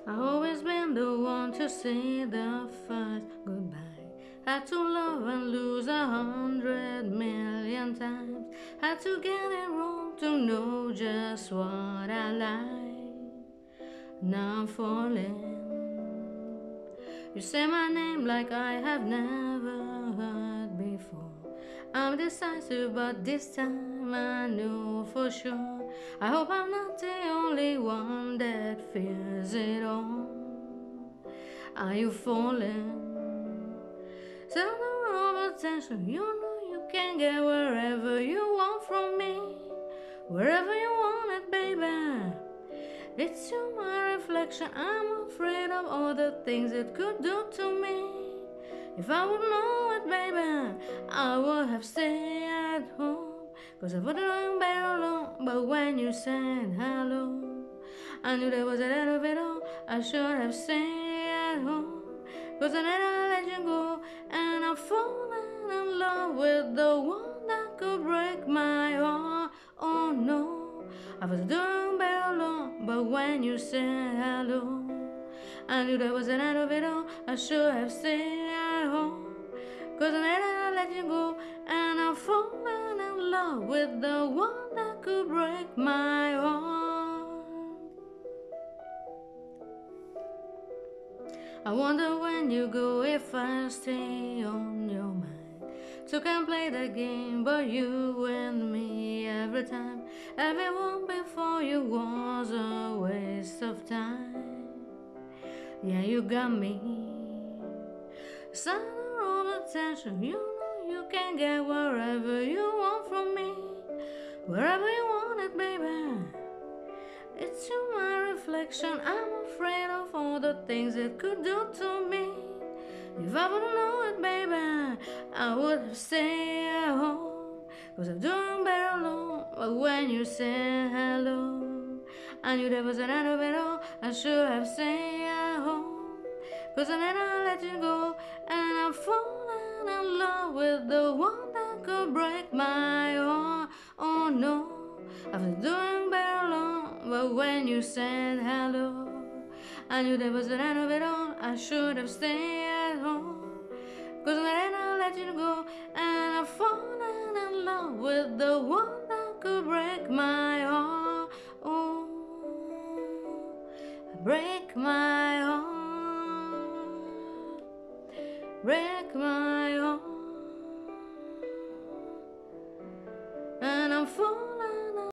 I've always been the one to say the first goodbye. Had to love and lose 100 million times. Had to get it wrong to know just what I like. Now I'm falling. You say my name like I have never heard before. I'm decisive, but this time I know for sure. I hope I'm not the only one that fears it all. Are you falling? Center of attention, you know you can get wherever you want from me. Wherever you want it, baby. It's you, my reflection. I'm afraid of all the things it could do to me. If I would know it, baby, I would have stayed at home. Cause I wouldn't have been alone. But when you said hello, I knew there was an end of it all. I should have stayed at home. Cause then I let you go. And I'm falling in love with the one that could break my heart. Oh no, I was doing better alone. But when you said hello, I knew there was an end of it all. I should have stayed at home. Cause then I let you go. And I'm falling in love with the one that could break my heart. I wonder when you go if I'll stay on your mind. So can play the game, but you and me every time. Everyone before you was a waste of time. Yeah, you got me. Center of attention, you know you can get wherever you want from me. Wherever you want it, baby. It's you, my reflection. I'm afraid of all the things it could do to me. If I would know it, baby, I would have stayed at home. Cause I'm doing better alone. But when you said hello, I knew there was an end of it all. I should have stayed at home. Cause then I let you go. And I'm falling in love with the one that could break my heart. Oh no, I was doing better alone. But when you said hello, I knew there was an end of it all. I should have stayed at home. Cause then I let you go. And I'm falling in love with the one that could break my heart. Oh, break my heart. Break my heart. And I'm falling